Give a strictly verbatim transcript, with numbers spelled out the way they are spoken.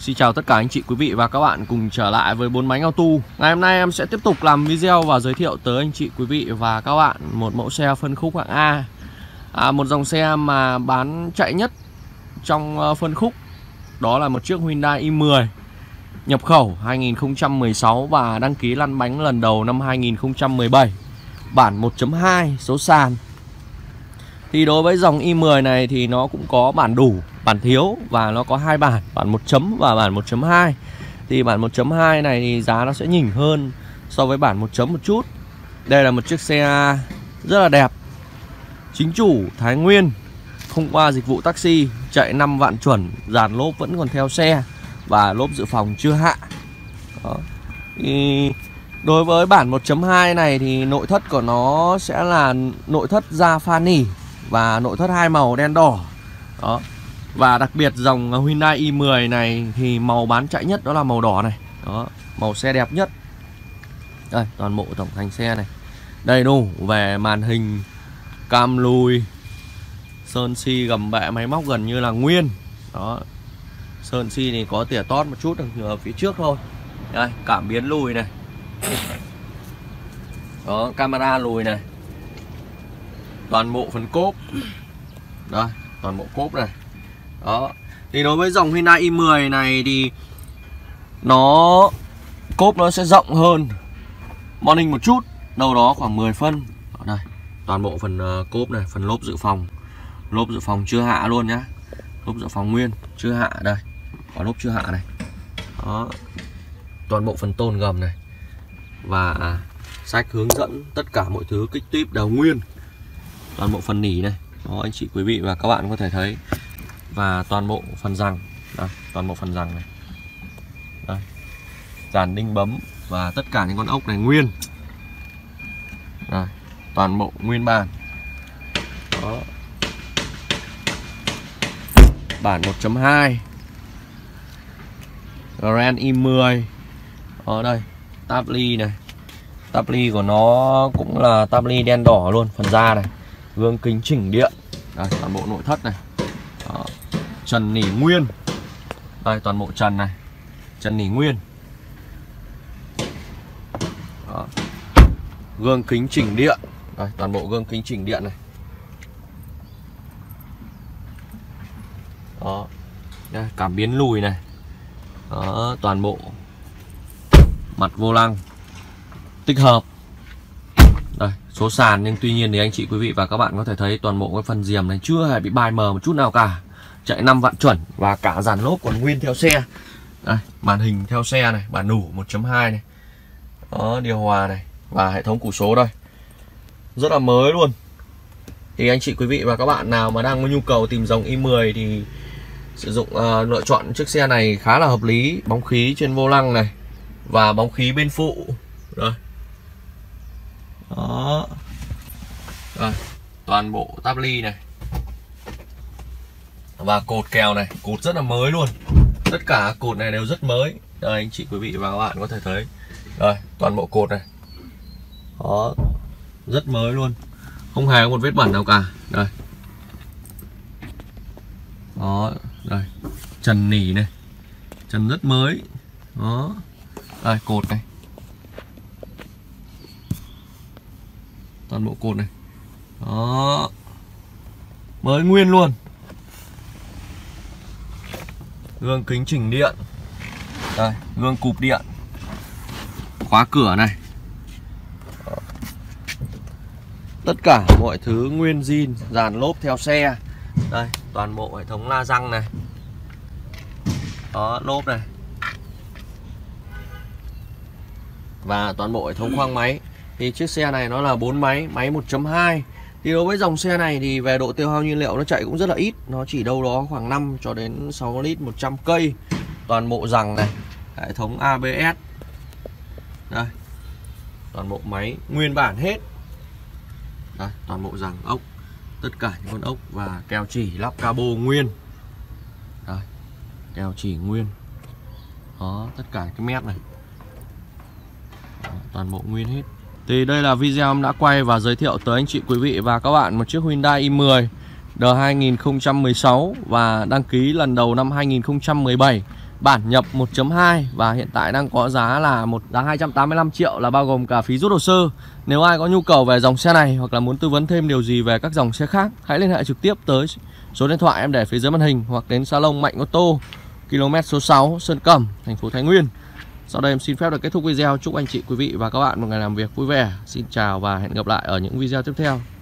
Xin chào tất cả anh chị quý vị và các bạn cùng trở lại với bốn bánh auto. Ngày hôm nay em sẽ tiếp tục làm video và giới thiệu tới anh chị quý vị và các bạn một mẫu xe phân khúc hạng A, à, một dòng xe mà bán chạy nhất trong phân khúc. Đó là một chiếc Hyundai i mười nhập khẩu hai nghìn không trăm mười sáu và đăng ký lăn bánh lần đầu năm hai nghìn không trăm mười bảy, bản một chấm hai số sàn. Thì đối với dòng i mười này thì nó cũng có bản đủ, bản thiếu và nó có hai bản, bản một chấm và bản một chấm hai. Thì bản một chấm hai này thì giá nó sẽ nhỉnh hơn so với bản một chấm một chút. Đây là một chiếc xe rất là đẹp, chính chủ Thái Nguyên, không qua dịch vụ taxi, chạy năm vạn chuẩn, dàn lốp vẫn còn theo xe và lốp dự phòng chưa hạ. Đó. Thì đối với bản một chấm hai này thì nội thất của nó sẽ là nội thất da pha nỉ và nội thất hai màu đen đỏ. Đó. Và đặc biệt dòng Hyundai i mười này thì màu bán chạy nhất đó là màu đỏ này. Đó, màu xe đẹp nhất. Đây, toàn bộ tổng thành xe này đầy đủ về màn hình, cam lùi, sơn xi, gầm bệ, máy móc gần như là nguyên. Đó. Sơn xi thì có tỉa tót một chút ở phía trước thôi. Đây, cảm biến lùi này. Đó, camera lùi này. Toàn bộ phần cốp. Đây, toàn bộ cốp này. Đó. Thì đối với dòng Hyundai i mười này thì nó cốp nó sẽ rộng hơn Morning một chút, đâu đó khoảng mười phân. Ở đây, toàn bộ phần uh, cốp này, phần lốp dự phòng. Lốp dự phòng chưa hạ luôn nhá. Lốp dự phòng nguyên, chưa hạ đây. Có lốp chưa hạ này. Đó. Toàn bộ phần tôn gầm này. Và à, sách hướng dẫn tất cả mọi thứ kích típ đều nguyên. Toàn bộ phần nỉ này. Đó, anh chị quý vị và các bạn có thể thấy. Và toàn bộ phần rằng. Đây, toàn bộ phần rằng này. Đây. Dàn đinh bấm và tất cả những con ốc này nguyên. Đây, toàn bộ nguyên bản. Đó. Bản một chấm hai Grand i mười. Ở đây, táp ly này. Táp ly của nó cũng là táp ly đen đỏ luôn, phần da này. Gương kính chỉnh điện. Đây, toàn bộ nội thất này. Đó. Trần nỉ nguyên. Đây, toàn bộ trần này. Trần nỉ nguyên. Đó. Gương kính chỉnh điện. Đây, toàn bộ gương kính chỉnh điện này. Đó. Đây, cảm biến lùi này. Đó, toàn bộ mặt vô lăng tích hợp. Đây, số sàn, nhưng tuy nhiên thì anh chị quý vị và các bạn có thể thấy toàn bộ cái phần diềm này chưa hề bị bài mờ một chút nào cả. Chạy năm vạn chuẩn và cả dàn lốp còn nguyên theo xe. Đây, màn hình theo xe này, bản đủ một chấm hai này. Đó, điều hòa này và hệ thống củ số đây. Rất là mới luôn. Thì anh chị quý vị và các bạn nào mà đang có nhu cầu tìm dòng i mười thì sử dụng uh, lựa chọn chiếc xe này khá là hợp lý. Bóng khí trên vô lăng này và bóng khí bên phụ. Đây. Đó. Đây, toàn bộ táp ly này. Và cột kèo này, cột rất là mới luôn. Tất cả cột này đều rất mới. Đây anh chị quý vị và các bạn có thể thấy. Đây, toàn bộ cột này. Đó. Rất mới luôn. Không hề có một vết bẩn nào cả. Đây. Đó, đây. Trần nỉ này. Trần rất mới. Đó. Đây, cột này. Toàn bộ cột này. Đó. Mới nguyên luôn. Gương kính chỉnh điện. Đây, gương cụp điện. Khóa cửa này. Tất cả mọi thứ nguyên zin, dàn lốp theo xe. Đây, toàn bộ hệ thống la răng này. Đó, lốp này. Và toàn bộ hệ thống khoang máy. Thì chiếc xe này nó là bốn máy, máy một chấm hai. Thì đối với dòng xe này thì về độ tiêu hao nhiên liệu nó chạy cũng rất là ít. Nó chỉ đâu đó khoảng năm cho đến sáu lít một trăm cây. Toàn bộ rằng này, hệ thống a bê ét. Đây. Toàn bộ máy nguyên bản hết. Đây, toàn bộ rằng ốc. Tất cả những con ốc và keo chỉ lắp cabo nguyên. Đây, keo chỉ nguyên. Đó, tất cả cái mép này. Đó, toàn bộ nguyên hết. Thì đây là video em đã quay và giới thiệu tới anh chị quý vị và các bạn một chiếc Hyundai i mười D hai nghìn không trăm mười sáu và đăng ký lần đầu năm hai nghìn không trăm mười bảy, Bản nhập một chấm hai và hiện tại đang có giá là một giá hai trăm tám mươi lăm triệu, là bao gồm cả phí rút hồ sơ. Nếu ai có nhu cầu về dòng xe này hoặc là muốn tư vấn thêm điều gì về các dòng xe khác, hãy liên hệ trực tiếp tới số điện thoại em để phía dưới màn hình hoặc đến salon Mạnh Ô Tô, km số sáu, Sơn Cẩm, thành phố Thái Nguyên. Sau đây em xin phép được kết thúc video. Chúc anh chị, quý vị và các bạn một ngày làm việc vui vẻ. Xin chào và hẹn gặp lại ở những video tiếp theo.